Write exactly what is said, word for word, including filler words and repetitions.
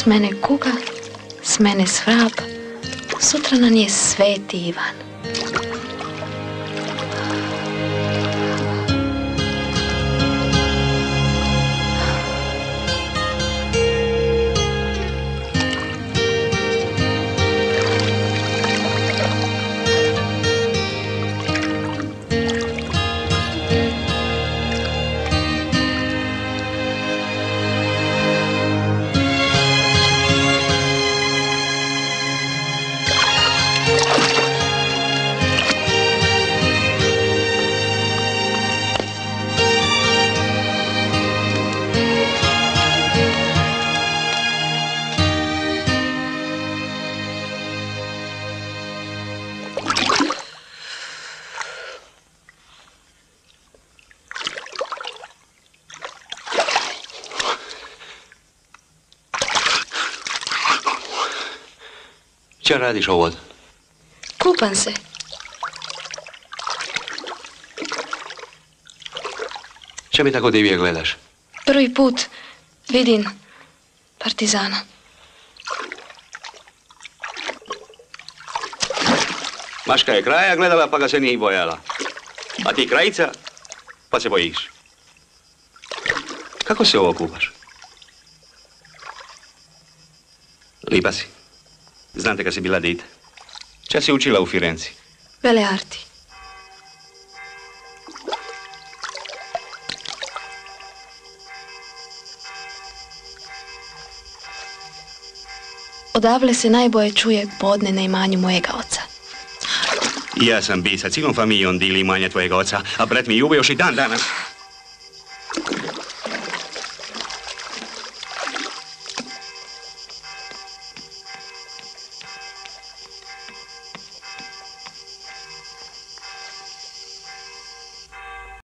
S mene kuga, s mene svrab, sutra nam je Sveti Ivan. Čo radiš ovod? Kupam se. Čo mi tako divije gledaš? Prvi put vidim partizana. Maška je kraja gledala pa ga se nije bojala. A ti krajica pa se bojiš. Kako se ovo kupaš? Lipa si. Znate kad si bila dite. Čas si učila u Firenci? Bele arti. Odavle se najbolje čuje podne na imanju mojega oca. Ja sam bi sa cilom familijom dili imanje tvojega oca, a brat mi ljubio još i dan danas.